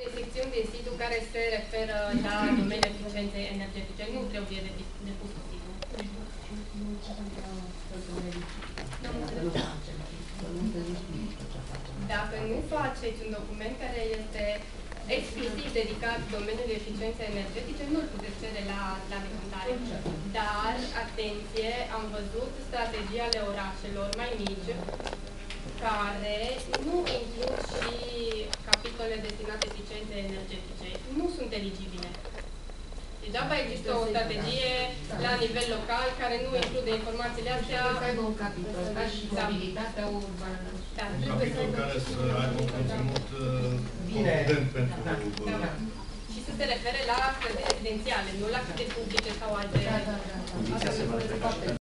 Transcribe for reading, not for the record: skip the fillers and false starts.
secțiuni din site-ul care se referă la domeniul eficienței energetice. Nu trebuie depus cu site-ul. Dacă nu faceți un document care este exclusiv dedicat domeniului eficienței energetice, nu-l puteți cere la decontare. Dar, atenție, am văzut strategii ale orașelor mai mici care nu includ și capitole destinate eficienței energetice. Nu sunt eligibile. Degeaba există o strategie la nivel local care nu include informațiile astea. Trebuie să aibă un capitol, ca și mobilitatea urbană. Un capitol care să aibă un conținut competent pentru... Și să se refere la clădiri rezidențiale, nu la clădiri publice sau alte...